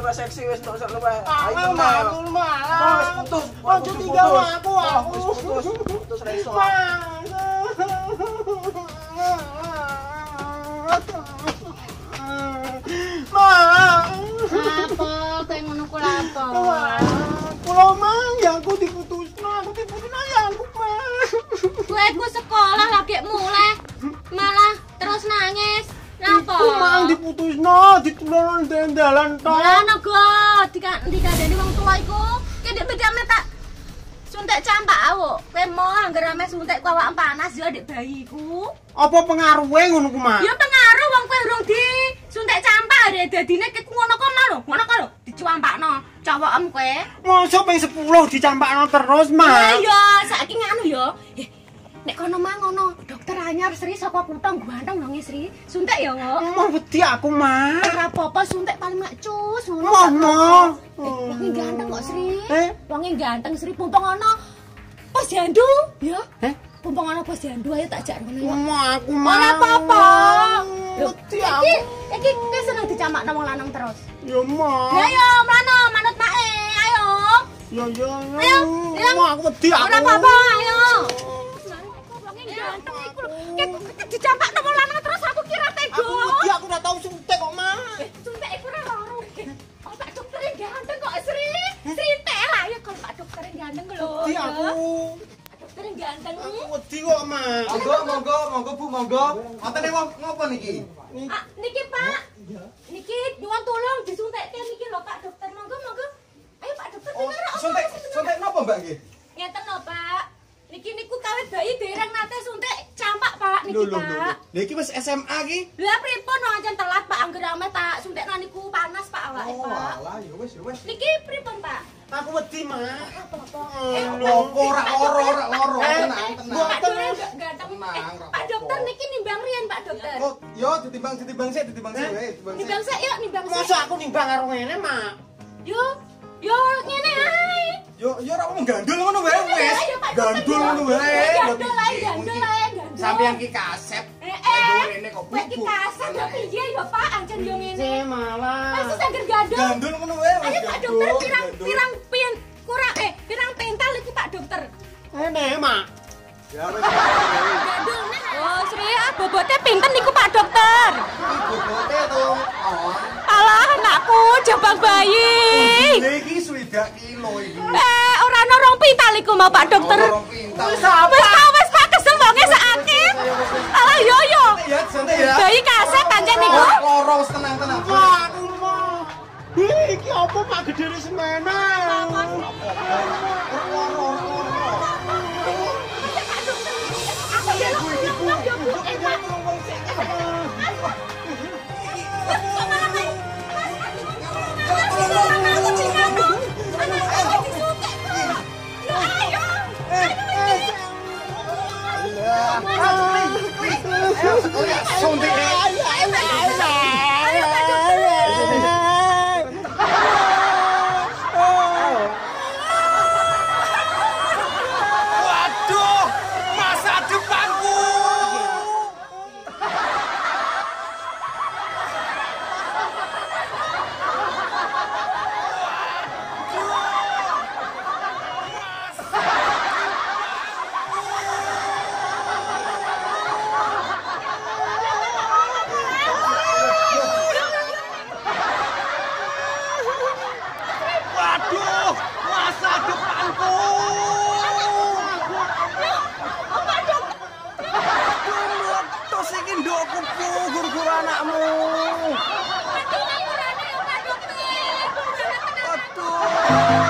luwih seksi wis tok luwih. Ayo malah. Putus. Ojo tinggal aku. Putus ra iso. Apa kowe ngono ku apa? Kula mang yang aku diputusno ya aku mah. Kowe ku sekolah lagi mulai malah terus nangis. Napa? Aku mang diputusno, ditulon dalan tok. Lah naga dikandani wong tua iku. Ki ndek bedame tak suntik campak awuk. Kowe mau anggere ame suntik ku awak panas ya ndek bayiku. Apa pengaruhe ngono ku, Mak? Ya pengaruh wong kowe urung di suntik campak arek dadine ki ngono kono lho. Ngono kok lho dicuampakno. Cowokem kowe. Mosok ping 10 dicampakno terus, Mak. Lah ya saiki nganu ya. Nek kono mang ngono, dokter anyar Sri saka Kutong ganteng dong Sri. Suntik ya kok. Mau wedi aku, Mak. Ora apa-apa suntik paling macus ngono. Moh. Wonge ganteng kok Sri. Wonge ganteng Sri pumpung ana posyandu ya. Pumpung ana posyandu ayo tak jak ngono ya. Aku mah. Ora apa-apa. Wedi aku. Iki seneng dicamakno wong lanang terus. Ya, Mak. Ya ya, mrano manut mae. Ayo. Ya. Ayo. Mak aku wedi aku. Ora apa-apa, ayo. Ganteng iku lho. Dicampakno wong lanang terus aku kira tega. Aku wedi aku ora tau suntik kok, Mak. Suntik iku ora loro. Oh, Pak dokter ganteng kok, Sri. Sintek lah ya kalau Pak dokter ganteng lho. Wedi aku. Pak dokter ganteng. Aku wedi kok, Mak. Monggo Bu, monggo. Wonten ngopo niki? Niki Pak. Niki nyuwun tolong disuntekke niki lho Pak dokter. Monggo. Ayo Pak dokter dengar. Suntik napa Mbak nggih? Ngeten lho Pak. Niki niku kawit bayi dereng nate suntik campak Pak niki Pak. Lha iki wis SMA iki? Lah pripun ancen telat Pak anggere ame tak suntikno niku panas Pak awake Pak. Oh, alah ya wis. Niki pripun Pak? Aku wedi, Mak. Ora loro, tenang. Pak dokter ganteng. Tenang, Pak dokter niki nimbang riyen Pak dokter. Oh, yo ditimbang sik wae. Nimbang sik yuk nimbang sik. Mosok aku nimbang karo ngene, Mak. Yo ngene ae. Yo ora apa gandul ngono wae wis. Gandul ngono wae. Gandul ae. Sampeyan ki kasep. Rene kok Kowe ki kasep yo piye yo Pak ancen yo ngene. Malah. Wis saged gandul. Gandul ngono wae. Ayo Pak dokter pirang pental iki Pak dokter. Ngene, Mak. Ya wis. Gandul nek. Oh, Sri, bobote pinten niku Pak dokter? Bobote to. Alah anakku jabang bayi. Iki 20 kilo iki. Ora ana rong pintal iku mau Pak dokter. Wis Pak kesel wonge sakit. Alah yo. Ya santai ya. Bayi kasep pancen niku. Loro wis tenang. Mak. Iki apa Pak gedene semene? Waduh, masa depanku. Waduh, masa depanku. Terus iki ndokku gur-gur anakmu. Aduh.